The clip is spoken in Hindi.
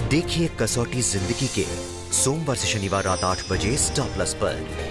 देखिए कसौटी जिंदगी के सोमवार से शनिवार रात 8 बजे स्टार प्लस पर।